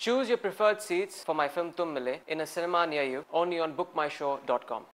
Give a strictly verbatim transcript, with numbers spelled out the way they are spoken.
Choose your preferred seats for my film Tum Mile in a cinema near you only on book my show dot com.